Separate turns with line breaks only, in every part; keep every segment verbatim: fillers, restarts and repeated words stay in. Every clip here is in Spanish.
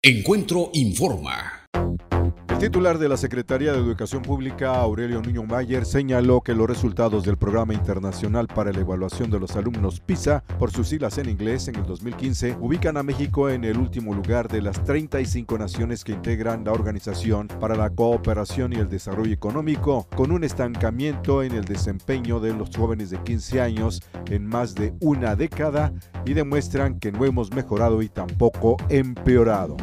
Encuentro informa.
El titular de la Secretaría de Educación Pública, Aurelio Nuño Mayer, señaló que los resultados del Programa Internacional para la Evaluación de los Alumnos PISA, por sus siglas en inglés, en el dos mil quince, ubican a México en el último lugar de las treinta y cinco naciones que integran la Organización para la Cooperación y el Desarrollo Económico, con un estancamiento en el desempeño de los jóvenes de quince años en más de una década, y demuestran que no hemos mejorado y tampoco empeorado.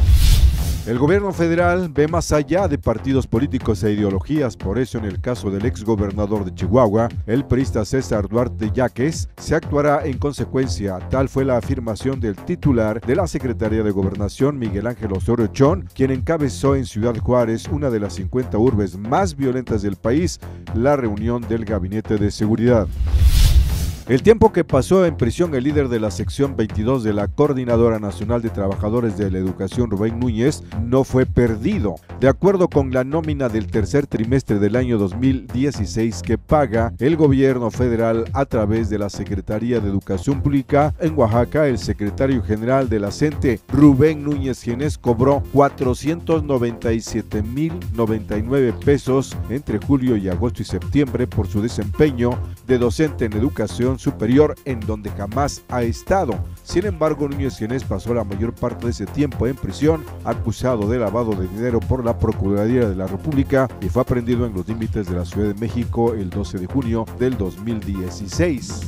El gobierno federal ve más allá de partidos políticos e ideologías. Por eso, en el caso del exgobernador de Chihuahua, el priista César Duarte Yáquez, se actuará en consecuencia. Tal fue la afirmación del titular de la Secretaría de Gobernación, Miguel Ángel Osorio Chong, quien encabezó en Ciudad Juárez, una de las cincuenta urbes más violentas del país, la reunión del Gabinete de Seguridad. El tiempo que pasó en prisión el líder de la sección veintidós de la Coordinadora Nacional de Trabajadores de la Educación, Rubén Núñez, no fue perdido. De acuerdo con la nómina del tercer trimestre del año dos mil dieciséis que paga el gobierno federal a través de la Secretaría de Educación Pública en Oaxaca, el secretario general de la CENTE, Rubén Núñez Ginés, cobró cuatrocientos noventa y siete mil noventa y nueve pesos entre julio y agosto y septiembre por su desempeño de docente en educación superior, en donde jamás ha estado. Sin embargo, Núñez Ginés pasó la mayor parte de ese tiempo en prisión, acusado de lavado de dinero por la Procuraduría de la República, y fue aprehendido en los límites de la Ciudad de México el doce de junio del dos mil dieciséis.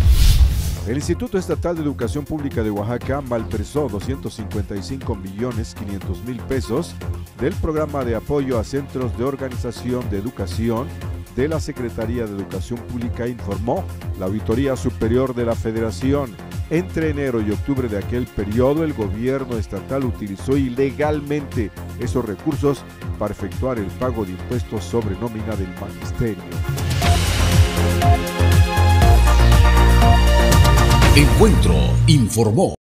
El Instituto Estatal de Educación Pública de Oaxaca malversó doscientos cincuenta y cinco millones quinientos mil pesos del programa de apoyo a centros de organización de educación de la Secretaría de Educación Pública, informó la Auditoría Superior de la Federación. Entre enero y octubre de aquel periodo, el gobierno estatal utilizó ilegalmente esos recursos para efectuar el pago de impuestos sobre nómina del magisterio.
Encuentro informó.